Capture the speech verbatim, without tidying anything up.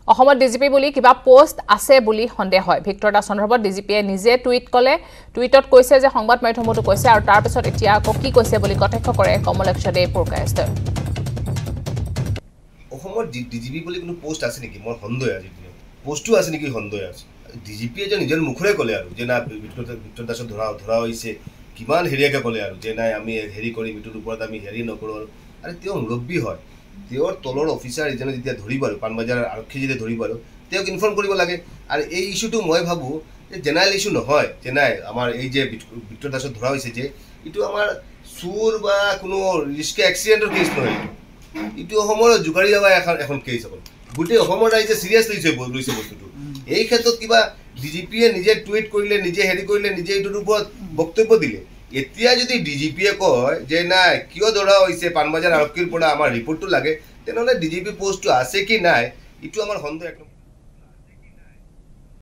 অসমত ডিজিপি বুলি কিবা পোষ্ট আছে বুলি সন্দেহ হয় ভিক্টৰ দাস সন্দৰ্ভত ডিজিপিয়ে নিজে টুইট কলে টুইটত কৈছে যে সংবাদ মাধ্যমতো কৈছে আৰু তাৰ পিছত এতিয়া আকৌ কি কৈছে বুলি কটাক্ষ কৰে কমলাক্ষ দে পুৰকায়স্থ অসমত ডিজিপি বুলি কোনো পোষ্ট আছে নেকি মোৰ সন্দেহ আছে পোষ্টটো আছে নেকি সন্দেহ আছে ডিজিপি যে নিজৰ মুখৰে ক'লে আৰু যে না ভিক্টৰ দাসক ধৰা ধৰা হৈছে কিমান হেৰিয়াকে ক'লে আৰু যে নাই আমি হেৰি কৰিম ইটোৰ ওপৰত আমি হেৰি নকৰোঁ আৰু তেওঁ মুৰব্বী হয় তেওঁৰ তলৰ অফিচাৰ এজনে যেতিয়া ধৰিব আৰু পাণবজাৰ আৰক্ষী যেতিয়া ধৰিব আৰু তেওঁক ইনফৰ্ম কৰিব লাগে আৰু এই ইছ্যুটো মই ভাবোঁ যে জেনেৰেল ইছ্যু নহয় যে নাই আমাৰ এই যে ভিক্টৰ দাসক ধৰা হৈছে যে এইটো আমাৰ চুৰ বা কোনো ৰিস্কি এক্সিডেণ্টৰ কেছ নহয় এইটো অসমৰ জোকাৰি যাবা এখন এখন কেছ হ'ব গোটেই অসমৰ ৰাইজে চিৰিয়াছ লৈছে লৈছে বস্তুটো এই ক্ষেত্ৰত কিবা ডিজিপিয়ে নিজে টুইট কৰিলে নিজে হেৰি কৰিলে নিজে এইটোৰ ওপৰত বক্তব্য দিলে এতিয়া যদি ডিজিপিয়ে কয় যে নাই কিয় ধৰা হৈছে পাণবজাৰ আৰক্ষীৰ পৰা আমাৰ ৰিপৰ্টটো লাগে তেনেহ'লে ডিজিপি পোষ্টটো আছে কি নাই এইটো আমাৰ সন্দেহ একদম